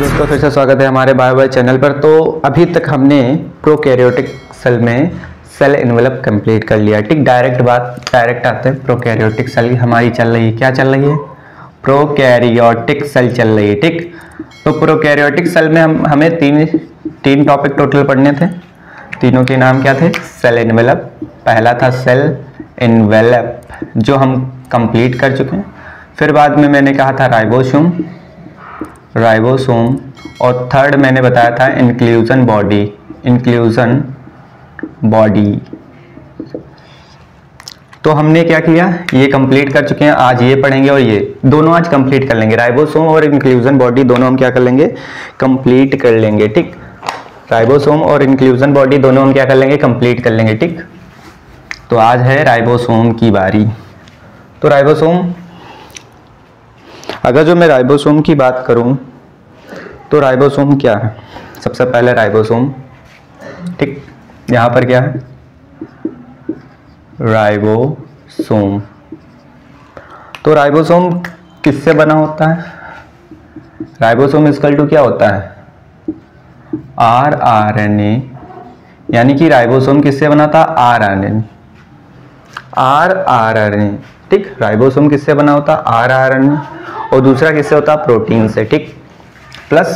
दोस्तों, फिर से स्वागत है हमारे बायो चैनल पर। तो अभी तक हमने प्रोकैरियोटिक सेल में सेल एनवेलप कंप्लीट कर लिया। ठीक, डायरेक्ट आते हैं। प्रोकैरियोटिक सेल हमारी चल रही है, क्या चल रही है? प्रोकैरियोटिक सेल चल रही है। ठीक, तो प्रोकैरियोटिक सेल में हमें तीन टॉपिक टोटल पढ़ने थे। तीनों के नाम क्या थे? सेल एनवेलप, पहला था सेल एनवेलप जो हम कंप्लीट कर चुके हैं। फिर बाद में मैंने कहा था राइबोसोम, और थर्ड मैंने बताया था इंक्लूजन बॉडी। तो हमने क्या किया, ये कंप्लीट कर चुके हैं। आज ये पढ़ेंगे और ये दोनों आज कंप्लीट कर लेंगे। राइबोसोम और इंक्लूजन बॉडी दोनों हम क्या कर लेंगे? कंप्लीट कर लेंगे। ठीक, राइबोसोम और इंक्लूजन बॉडी दोनों हम क्या कर लेंगे? कंप्लीट कर लेंगे। ठीक, तो आज है राइबोसोम की बारी। तो राइबोसोम, अगर जो मैं राइबोसोम की बात करूं तो राइबोसोम क्या है? सबसे पहले राइबोसोम, ठीक, यहां पर क्या है? राइबोसोम। तो राइबोसोम किससे बना होता है? राइबोसोम इक्वल टू क्या होता है? आरएनए। यानी कि राइबोसोम किससे बना था? आरएनए। ठीक, राइबोसोम किससे बना होता? आरएनए। और दूसरा किससे होता? प्रोटीन से। ठीक, प्लस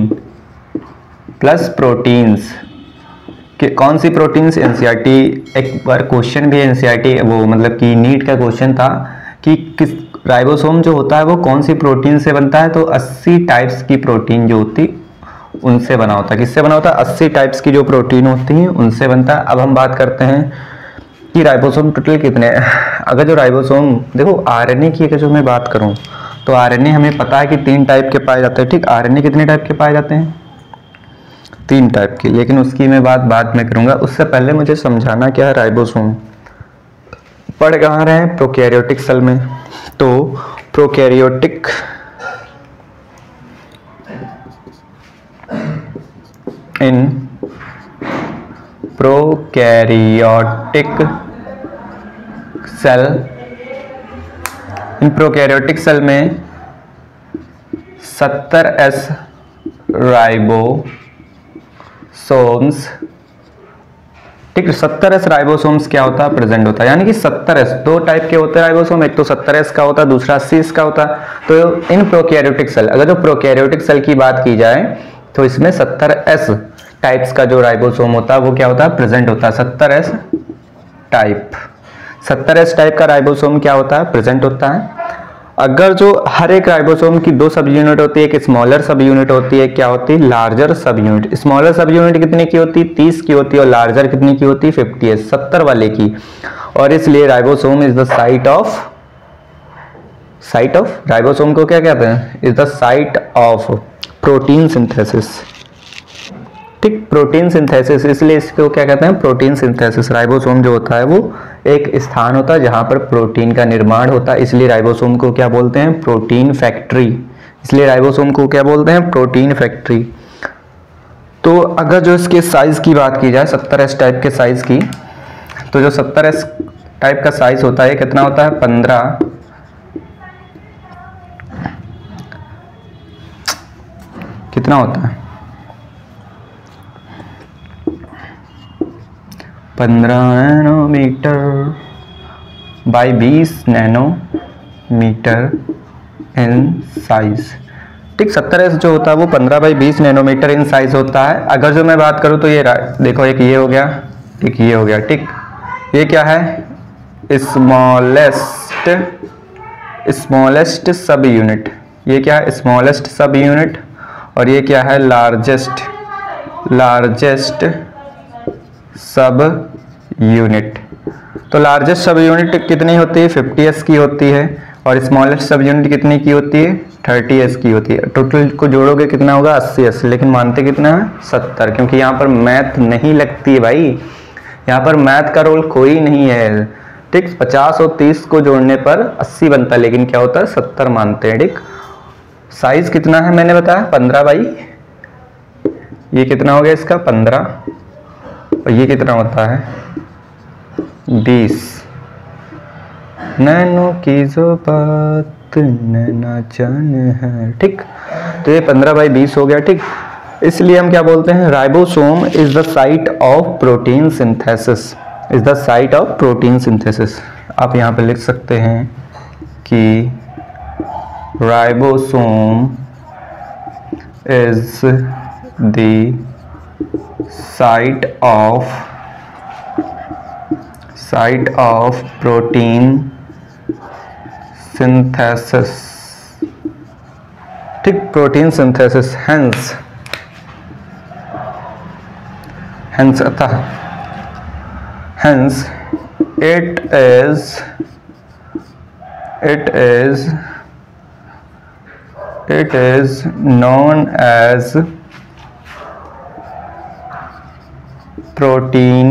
प्रोटीन्स। कौन सी प्रोटीन्स? एनसीईआरटी एक बार क्वेश्चन भी एनसीईआरटी वो मतलब कि नीट का क्वेश्चन था कि किस राइबोसोम जो होता है वो कौन सी प्रोटीन से बनता है। तो 80 टाइप्स की प्रोटीन जो होती उनसे बना होता है। किससे बना होता है? 80 टाइप्स की जो प्रोटीन होती हैं उनसे बनता है। अब हम बात करते हैं कि राइबोसोम टोटल कितने हैं। अगर जो राइबोसोम, देखो आरएनए की अगर जो मैं बात करूं तो आरएनए हमें पता है कि 3 टाइप के पाए जाते हैं। ठीक, आरएनए कितने टाइप के पाए जाते हैं? 3 टाइप के, लेकिन उसकी मैं बात बाद में करूंगा। उससे पहले मुझे समझाना क्या है राइबोसोम। पढ़ कहाँ रहे हैं? प्रोकैरियोटिक सेल में। तो प्रोकैरियोटिक प्रोकैरियोटिक सेल में 70S राइबोसोम्स, ठीक, 70S राइबोसोम्स क्या होता है? प्रेजेंट होता है। यानी कि 70S 2 टाइप के होते हैं राइबोसोम, एक तो 70S का होता है, दूसरा 80S का होता है। तो इन प्रोकैरियोटिक सेल, अगर जो प्रोकैरियोटिक सेल की बात की जाए तो इसमें 70S टाइप्स का जो राइबोसोम होता है वो क्या होता है? प्रेजेंट होता है। 70S टाइप का राइबोसोम क्या होता है? प्रेजेंट होता है। अगर जो हर एक राइबोसोम की 2 सब यूनिट होती है, एक स्मॉलर सब यूनिट होती है, क्या होती है? लार्जर सब यूनिट। स्मॉलर सब यूनिट कितने की होती है? 30 की होती है। और लार्जर कितनी की होती है? 50, 70 वाले की। और इसलिए ribosome is the site of ribosome को क्या कहते हैं? Is the site of protein synthesis. ठीक, प्रोटीन सिंथेसिस, इसलिए इसको क्या कहते हैं? Protein synthesis. राइबोसोम जो होता है वो एक स्थान होता है जहां पर प्रोटीन का निर्माण होता है। इसलिए राइबोसोम को क्या बोलते हैं? Protein factory. इसलिए राइबोसोम को क्या बोलते हैं? Protein factory. तो अगर जो इसके साइज की बात की जाए 70S टाइप के साइज की, तो जो 70S टाइप का साइज होता है कितना होता है? 15 कितना होता है? 15 nanometre by 20 nanometre in size. ठीक, 70S जो होता है वो 15 बाई 20 नैनोमीटर इन साइज होता है। अगर जो मैं बात करूं तो ये देखो, एक ये हो गया, एक ये हो गया। ठीक, ये क्या है? स्मॉलेस्ट सब यूनिट। ये क्या है? स्मॉलेस्ट सब यूनिट। और ये क्या है? लार्जेस्ट सब यूनिट। तो लार्जेस्ट सब यूनिट कितनी होती है? 50S की होती है। और स्मॉलेस्ट सब यूनिट कितनी की होती है? 30S की होती है। टोटल को जोड़ोगे कितना होगा? 80S। लेकिन मानते कितना है? 70, क्योंकि यहाँ पर मैथ नहीं लगती है भाई। यहाँ पर मैथ का रोल कोई नहीं है। ठीक, 50 और 30 को जोड़ने पर 80 बनता है, लेकिन क्या होता है? 70 मानते हैं। ठीक, साइज कितना है मैंने बताया? 15 बाई, ये कितना हो गया इसका? 15। और ये कितना होता है? 20। नैनो की जो बात नैना जान है, ठीक। तो ये 15/20 हो गया, ठीक। इसलिए हम क्या बोलते हैं, ribosome is the site of protein synthesis, is the site of protein synthesis. आप यहाँ पे लिख सकते हैं कि ribosome is the site of protein synthesis, ठीक, प्रोटीन सिंथेसिस। hence अतः hence it is known as protein,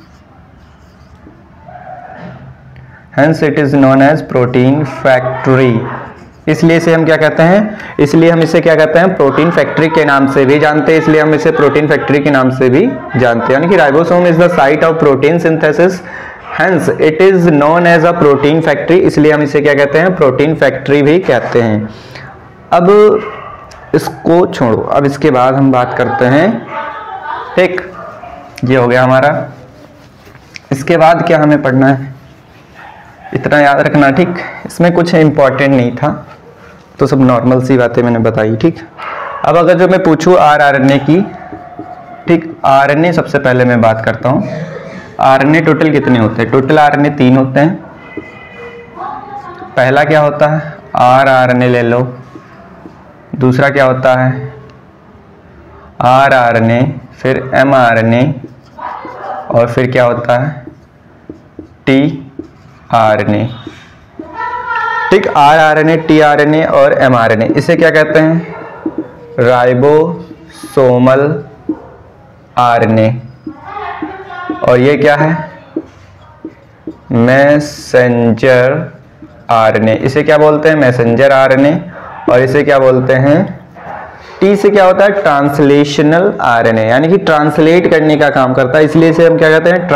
hence it is known as protein factory। इसलिए इसे हम क्या कहते हैं, इसलिए हम इसे क्या कहते हैं, प्रोटीन फैक्ट्री के नाम से भी जानते हैं, इसलिए हम इसे प्रोटीन फैक्ट्री के नाम से भी जानते हैं। यानी कि ribosome is the site of protein synthesis, hence it is known as a protein factory, इसलिए हम इसे क्या कहते हैं, प्रोटीन फैक्ट्री भी कहते हैं। अब इसको छोड़ो, अब इसके बाद हम बात करते हैं, ठीक, ये हो गया हमारा। इसके बाद क्या हमें पढ़ना है, इतना याद रखना, ठीक। इसमें कुछ इंपॉर्टेंट नहीं था, तो सब नॉर्मल सी बातें मैंने बताई, ठीक। अब अगर जो मैं पूछूं आरएनए की, ठीक, आरएनए सबसे पहले मैं बात करता हूं। आरएनए टोटल कितने होते हैं, टोटल आरएनए 3 होते हैं। पहला क्या होता है, आरएनए ले लो। दूसरा क्या होता है, आरएनए, फिर एमआरएनए, और फिर क्या होता है, टीआरएनए, ठीक। आरआरएनए, टीआरएनए और एमआरएनए, इसे क्या कहते हैं, राइबोसोमल आरएनए। और ये क्या है, मैसेंजर आरएनए, इसे क्या बोलते हैं, मैसेंजर आरएनए। और इसे क्या बोलते हैं, टी से क्या होता है, ट्रांसलेशनल आरएनए, यानी कि ट्रांसलेट करने का काम करता है, इसलिए इसे हम क्या कहते हैं,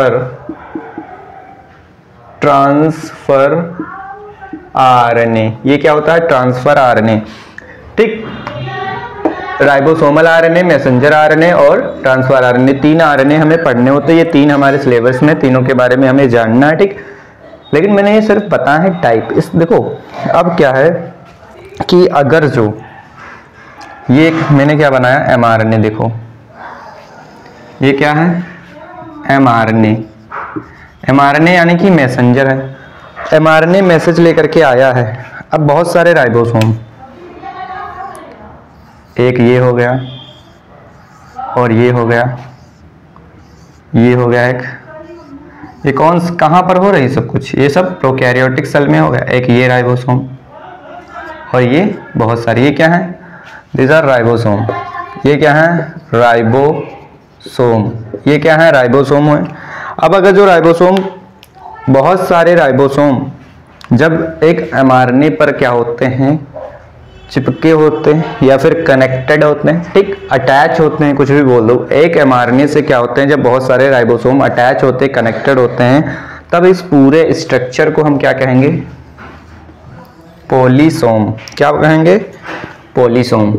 ट्रांसफर आरएनए। ये क्या होता है, ट्रांसफर आरएनए, ठीक। राइबोसोमल आरएनए, मैसेंजर आरएनए और ट्रांसफर आरएनए, 3 आरएनए हमें पढ़ने होते हैं। ये 3 हमारे सिलेबस में, तीनों के बारे में हमें जानना है, ठीक। लेकिन मैंने ये सिर्फ पता है टाइप। इस देखो अब क्या है कि अगर जो ये मैंने क्या बनाया, एमआरएनए, देखो ये क्या है, एमआरएनए। एमआरएनए यानी कि मैसेंजर है, एमआरएनए मैसेज लेकर के आया है। अब बहुत सारे राइबोसोम, एक ये हो गया और ये हो गया, ये हो गया एक, ये कौन कहाँ पर हो रही सब कुछ, ये सब प्रोकैरियोटिक सेल में हो गया। एक ये राइबोसोम और ये बहुत सारी, ये क्या है, दिस आर राइबोसोम। ये क्या है, राइबोसोम। ये क्या है, राइबोसोम है। अब अगर जो राइबोसोम, बहुत सारे राइबोसोम जब एक एमआरएनए पर क्या होते हैं, चिपके होते हैं या फिर कनेक्टेड होते हैं, ठीक, अटैच होते हैं, कुछ भी बोल दो। एक एमआरएनए से क्या होते हैं, जब बहुत सारे राइबोसोम अटैच होते हैं, कनेक्टेड होते हैं, तब इस पूरे स्ट्रक्चर को हम क्या कहेंगे, पॉलीसोम। क्या कहेंगे, पॉलीसोम,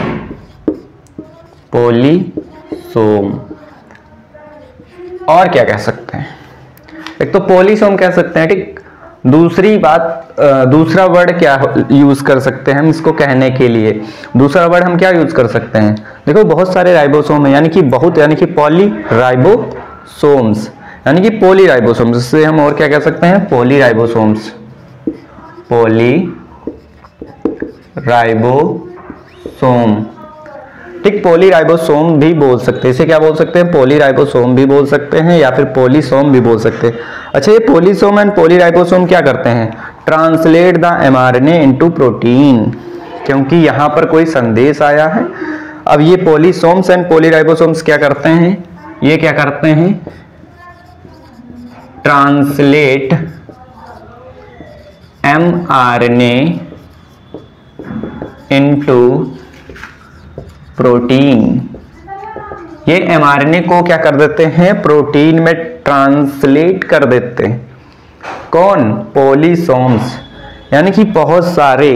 पॉलीसोम। और क्या कह सकते हैं, एक तो पॉलीसोम कह सकते हैं, ठीक। दूसरी बात, दूसरा वर्ड क्या यूज कर सकते हैं हम इसको कहने के लिए, दूसरा वर्ड हम क्या यूज कर सकते हैं, देखो बहुत सारे राइबोसोम है, यानी कि बहुत, यानी कि पॉली राइबोसोम्स, यानी कि पॉली राइबोसोम्स। इससे हम और क्या कह सकते हैं, पॉली राइबोसोम्स, पॉली राइबोसोम, ठीक। पॉली राइबोसोम भी बोल सकते हैं, इसे क्या बोल सकते हैं, पॉली राइबोसोम भी बोल सकते हैं या फिर पॉलीसोम भी बोल सकते हैं। अच्छा, ये पॉलीसोम एंड पॉली राइबोसोम क्या करते हैं, translate the mRNA into protein, क्योंकि यहां पर कोई संदेश आया है। अब ये पॉलीसोम्स एंड पॉली राइबोसोम्स क्या करते हैं, ये क्या करते हैं, ट्रांसलेट एमआरएनए इनटू प्रोटीन। ये एमआरएनए को क्या कर देते हैं, प्रोटीन में ट्रांसलेट कर देते हैं। कौन? पॉलीसोम्स, यानी कि बहुत सारे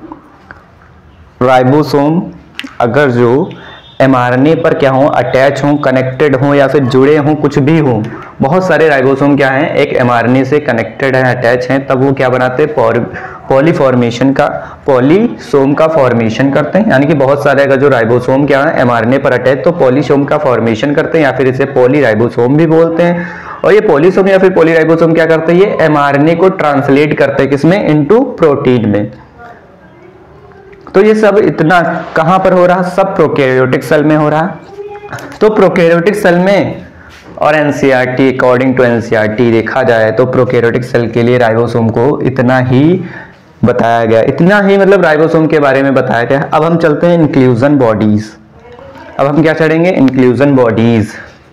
राइबोसोम अगर जो mRNA पर क्या हो, अटैच हो, कनेक्टेड हो या फिर जुड़े हों, कुछ भी हो, बहुत सारे राइबोसोम क्या हैं, एक mRNA से कनेक्टेड है, अटैच हैं, तब वो क्या बनाते हैं, पॉलीफॉर्मेशन का, पॉलीसोम का फॉर्मेशन करते हैं। यानी कि बहुत सारे अगर जो राइबोसोम क्या है mRNA पर अटैच, तो पॉलीसोम का फॉर्मेशन करते हैं, या फिर इसे पॉलीराइबोसोम भी बोलते हैं। और ये पॉलीसोम या फिर पॉलीराइबोसोम क्या करते हैं, ये mRNA को ट्रांसलेट करते हैं किसमें, इनटू प्रोटीन में। तो ये सब इतना कहां पर हो रहा, सब प्रोकैरियोटिक सेल में हो रहा। तो प्रोकैरियोटिक सेल में और एनसीईआरटी, अकॉर्डिंग टू एनसीईआरटी देखा जाए तो प्रोकैरियोटिक सेल के लिए राइबोसोम को इतना ही बताया गया, इतना ही मतलब राइबोसोम के बारे में बताया गया। अब हम चलते हैं इंक्लूजन बॉडीज। अब हम क्या चढ़ेंगे, इंक्लूजन बॉडीज।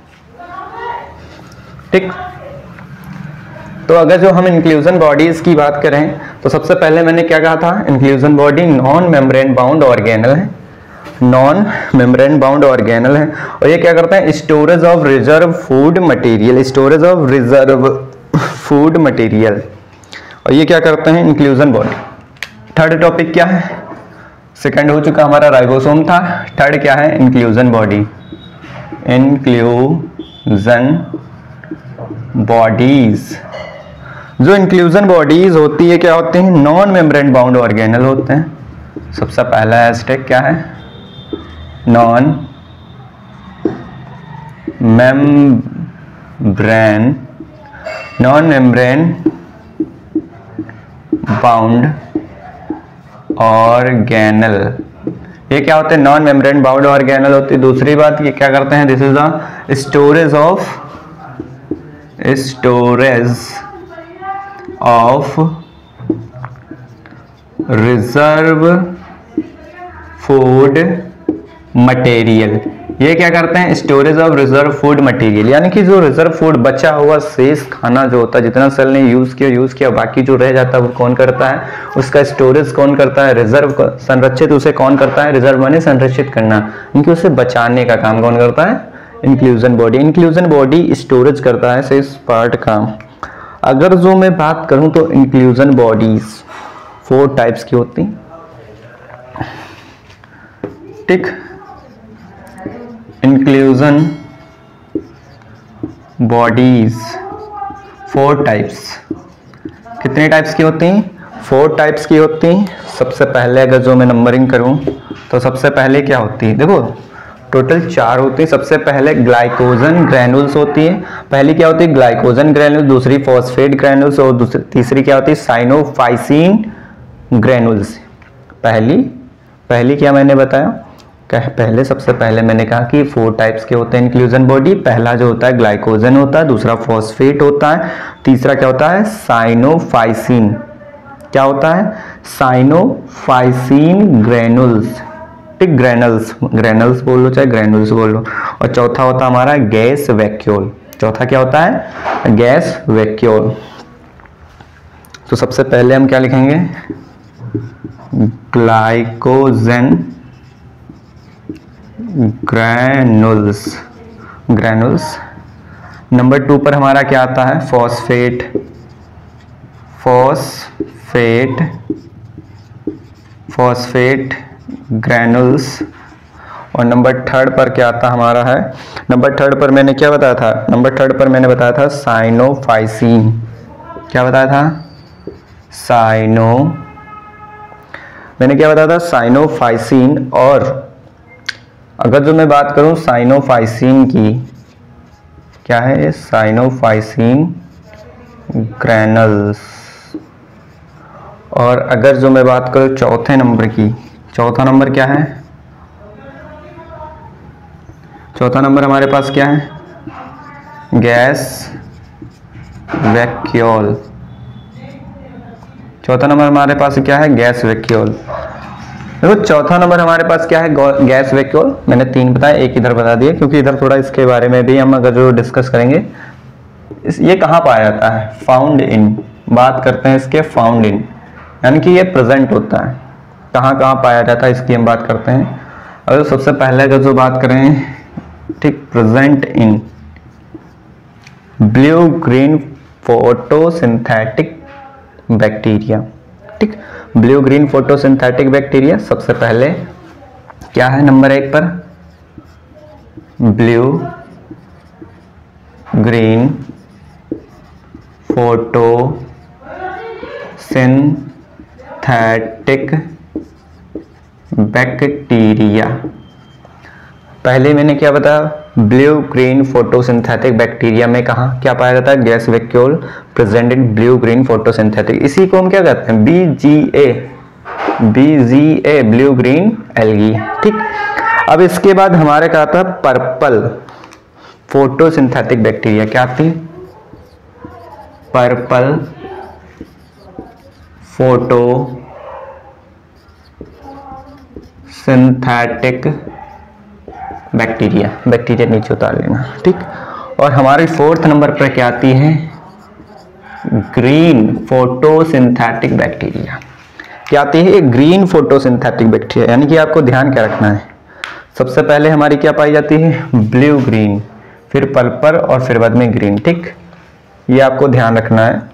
ठीक, तो अगर जो हम इंक्लूजन बॉडीज की बात करें तो सबसे पहले मैंने क्या कहा था, inclusion body non membrane bound organelle है, नॉन मेम्ब्रेन बाउंड ऑर्गेनल है। और ये क्या करते हैं, storage of reserve food material, storage of reserve food material. और ये क्या करते हैं, इंक्लूजन बॉडी। थर्ड टॉपिक क्या है, सेकंड हो चुका हमारा राइबोसोम था, थर्ड क्या है, इंक्लूजन बॉडी। इंक्लूजन बॉडीज, जो इंक्लूजन बॉडीज होती है क्या होते हैं, नॉन मेम्ब्रेन बाउंड ऑर्गेनल होते हैं। सबसे पहला हैशटैग क्या है, नॉन मेम्ब्रेन बाउंड ऑर्गेनल। ये क्या होते हैं, नॉन मेम्ब्रेन बाउंड ऑर्गेनल होती है। दूसरी बात ये क्या करते हैं, this is the storage of reserve food material. ये क्या करते हैं, storage of reserve food material, यानी कि जो रिजर्व फूड बचा हुआ शेष खाना जो होता है, जितना सेल ने यूज किया, बाकी जो रह जाता है वो कौन करता है, उसका स्टोरेज कौन करता है, रिजर्व संरक्षित उसे कौन करता है, रिजर्व माने संरक्षित करना, इनकी उसे बचाने का काम कौन करता है, inclusion body. Inclusion body storage करता है शेष पार्ट का। अगर जो मैं बात करूं तो इंक्लूजन बॉडीज 4 टाइप्स की होती, ठीक। इंक्लूजन बॉडीज 4 टाइप्स, कितने टाइप्स की होती हैं, 4 टाइप्स की होती हैं। सबसे पहले अगर जो मैं नंबरिंग करूं तो सबसे पहले क्या होती है, देखो टोटल 4 होती है। सबसे पहले ग्लाइकोजन ग्रैनुल्स होती है, पहली क्या होती है ग्लाइकोजन ग्रैनुल्स, दूसरी फॉस्फेट ग्रैनुल्स और तीसरी क्या होती है साइनोफाइसिन ग्रैनुल्स। पहली क्या मैंने बताया, पहले सबसे पहले मैंने कहा कि 4 टाइप्स के होते हैं इंक्लूजन बॉडी। पहला जो होता है ग्लाइकोजन होता है, दूसरा फॉस्फेट होता है, तीसरा क्या होता है साइनोफाइसिन, क्या होता है साइनोफाइसिन ग्रैनुल्स, ठीक। ग्रैनुल्स बोल लो चाहे ग्रैनुल्स बोल लो। और चौथा होता है हमारा गैस वैक्यूल, चौथा क्या होता है गैस वैक्यूल। तो सबसे पहले हम क्या लिखेंगे, ग्लाइकोजन ग्रैनुल्स। नंबर 2 पर हमारा क्या आता है फॉस्फेट ग्रैनुल्स। और नंबर 3 पर क्या आता हमारा है, नंबर 3 पर मैंने क्या बताया था, नंबर 3 पर मैंने बताया था साइनोफाइसिन, क्या बताया था मैंने क्या बताया था साइनोफाइसिन। और अगर जो मैं बात करूं साइनोफाइसिन की, क्या है साइनोफाइसिन ग्रैनुल्स। और अगर जो मैं बात करूं चौथे नंबर की, चौथा नंबर क्या है, चौथा नंबर हमारे पास क्या है गैस वैक्यूल। चौथा नंबर हमारे पास क्या है गैस वैक्यूल। देखो चौथा नंबर हमारे पास क्या है गैस वैक्यूल। मैंने 3 बताया, एक इधर बता दिया क्योंकि इधर थोड़ा इसके बारे में भी हम अगर जो डिस्कस करेंगे। ये कहाँ पाया जाता है, फाउंड इन, बात करते हैं इसके फाउंड इन, यानी कि ये प्रेजेंट होता है, कहाँ कहाँ पाया जाता है इसकी हम बात करते हैं। अगर सबसे पहले अगर जो बात करें, ठीक, present in blue green photosynthetic bacteria. ठीक, ब्लू ग्रीन फोटोसिंथेटिक बैक्टीरिया सबसे पहले क्या है नंबर 1 पर, ब्लू ग्रीन फोटोसिंथेटिक बैक्टीरिया। पहले मैंने क्या बताया, ब्लू ग्रीन फोटोसिंथेटिक बैक्टीरिया में कहा क्या पाया जाता है, gas vacuole present in blue green photosynthetic. इसी को हम क्या कहते हैं, BGA ब्लू ग्रीन एल्गी। ठीक, अब इसके बाद हमारे क्या आता है, पर्पल फोटोसिंथेटिक बैक्टीरिया। क्या आती है, पर्पल फोटोसिंथेटिक बैक्टीरिया। बैक्टीरिया नीचे उतार लेना। ठीक, और हमारी 4th नंबर पर क्या आती है, ग्रीन फोटोसिंथेटिक बैक्टीरिया। क्या आती है, ग्रीन फोटोसिंथेटिक बैक्टीरिया। यानी कि आपको ध्यान क्या रखना है, सबसे पहले हमारी क्या पाई जाती है, ब्लू ग्रीन, फिर पर्पल और फिर बाद में ग्रीन। ठीक, ये आपको ध्यान रखना है।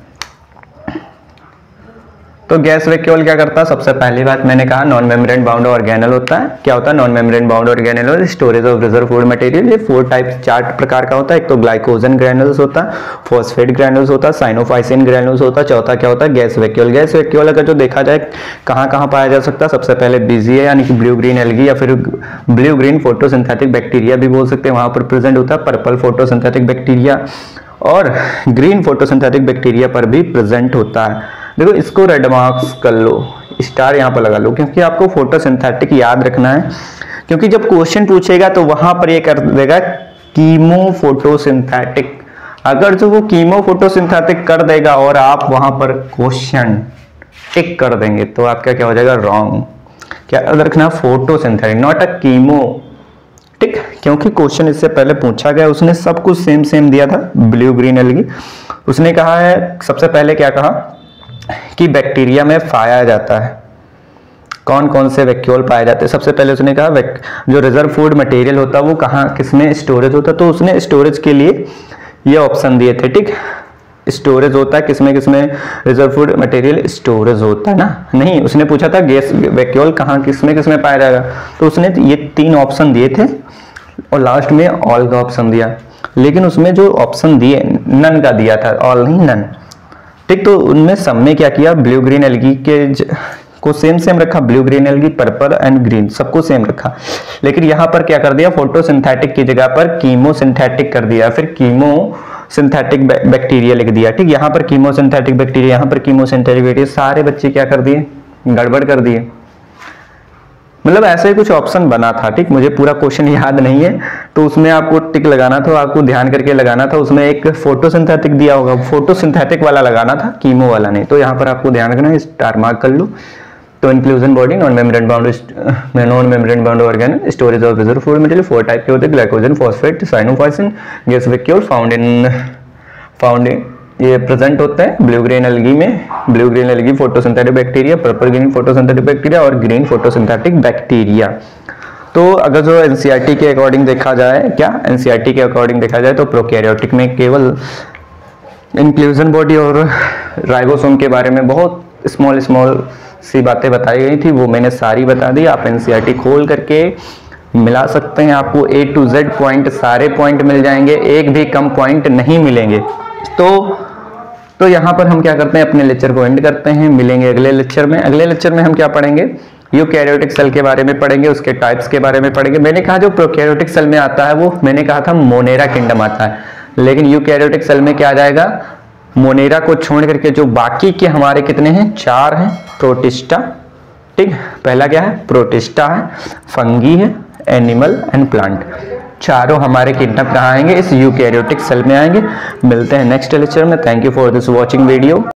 तो गैस वैक्यूल क्या करता है, सबसे पहली बात मैंने कहा नॉन मेम्ब्रेन बाउंड ऑर्गेनल होता है। क्या होता है, non membrane bound organelle, storage of reserve food material. ये 4 प्रकार का होता है। एक तो ग्लाइकोजन ग्रैनुल्स होता है, फॉस्फेट ग्रैनुल्स होता है, साइनोफाइसिन ग्रैनुल्स होता है। चौथा क्या होता है, गैस वैक्यूल। गैस वैक्यूल अगर जो देखा जाए कहाँ कहाँ पाया जा सकता है, सबसे पहले BGA यानी कि ब्लू ग्रीन एल्गी या फिर ब्लू ग्रीन फोटोसिंथेटिक बैक्टीरिया भी बोल सकते हैं, वहां पर प्रेजेंट होता है। पर्पल फोटोसिंथेटिक बैक्टीरिया और ग्रीन फोटोसिंथेटिक बैक्टीरिया पर भी प्रेजेंट होता है। देखो इसको रेड मार्क्स कर लो, स्टार यहाँ पर लगा लो, क्योंकि आपको फोटोसिंथेटिक याद रखना है। क्योंकि जब क्वेश्चन पूछेगा तो वहां पर ये कर देगा कीमो फोटोसिंथेटिक। अगर जो वो कीमो फोटोसिंथेटिक कर देगा और आप वहां पर क्वेश्चन टिक कर देंगे तो आपका क्या हो जाएगा, रॉन्ग। क्या याद रखना, फोटोसिंथेटिक नॉट अ कीमो। ठीक, क्योंकि क्वेश्चन इससे पहले पूछा गया, उसने सब कुछ सेम दिया था, ब्लू ग्रीन एल्गी। उसने कहा है, सबसे पहले क्या कहा कि बैक्टीरिया में पाया जाता है, कौन कौन से वैक्यूल पाए जाते हैं। सबसे पहले उसने कहा जो रिजर्व फूड मटेरियल होता है वो कहाँ किसमें स्टोरेज होता है, तो उसने स्टोरेज के लिए ये ऑप्शन दिए थे। ठीक, स्टोरेज होता है किसमें किसमें, रिजर्व फूड मटेरियल स्टोरेज होता है ना, नहीं उसने पूछा था गैस वैक्यूल कहाँ किसमें किसमें पाया जाएगा, तो उसने ये 3 ऑप्शन दिए थे और लास्ट में ऑल का ऑप्शन दिया। लेकिन उसमें जो ऑप्शन दिए नन का दिया था, ऑल नहीं नन। ठीक, तो उनमें सब में क्या किया, ब्लू ग्रीन एल्गी के को सेम रखा, blue green algae, purple and green सबको सेम रखा। लेकिन यहाँ पर क्या कर दिया, फोटोसिंथेटिक की जगह पर कीमोसिंथेटिक कर दिया, फिर कीमोसिंथेटिक बैक्टीरिया लिख दिया। ठीक, यहाँ पर कीमोसिंथेटिक बैक्टीरिया, यहाँ पर कीमोसिंथेटिक बैक्टीरिया, सारे बच्चे क्या कर दिए, गड़बड़ कर दिए। मतलब ऐसे ही कुछ ऑप्शन बना था। ठीक, मुझे पूरा क्वेश्चन याद नहीं है तो उसमें आपको टिक लगाना था, आपको ध्यान करके लगाना था। उसमें एक फोटोसिंथेटिक दिया होगा, फोटोसिंथेटिक वाला लगाना था, कीमो वाला नहीं। तो यहाँ पर आपको ध्यान रखना है, स्टार मार्क कर लो। तो inclusion body, non membrane bound organelle, storage of reserve food material, 4 type के होते हैं, glycogen, phosphate, cyanophycin, gas vacuole found in ये प्रेजेंट होते हैं ब्लू ग्रीन एल्गी में। Blue green algae photosynthetic bacteria, purple green photosynthetic bacteria और green photosynthetic bacteria. तो अगर जो एनसीईआरटी के अकॉर्डिंग देखा जाए, क्या एनसीईआरटी के अकॉर्डिंग देखा जाए तो प्रोकैरियोटिक में केवल इंक्लूजन बॉडी और राइबोसोम के बारे में बहुत स्मॉल सी बातें बताई गई थी, वो मैंने सारी बता दी। आप एनसीईआरटी खोल करके मिला सकते हैं, आपको A to Z पॉइंट सारे पॉइंट मिल जाएंगे, एक भी कम पॉइंट नहीं मिलेंगे। तो यहाँ पर हम क्या करते हैं, अपने लेक्चर को एंड करते हैं। मिलेंगे अगले लेक्चर में। अगले लेक्चर में हम क्या पढ़ेंगे, यूकैरियोटिक सेल के बारे में पढ़ेंगे, उसके टाइप्स के बारे में पढ़ेंगे। मैंने कहा जो प्रोकैरियोटिक सेल में आता है वो मैंने कहा था मोनेरा किंगडम आता है, लेकिन यूकैरियोटिक सेल में क्या आ जाएगा, मोनेरा को छोड़ करके जो बाकी के हमारे कितने हैं, 4 हैं। प्रोटिस्टा, ठीक, पहला क्या है, प्रोटिस्टा है, फंगी है, एनिमल एंड प्लांट। चारों हमारे किंगडम कहाँ आएंगे, इस यूकैरियोटिक सेल में आएंगे। मिलते हैं नेक्स्ट लेक्चर में। Thank you for this watching video.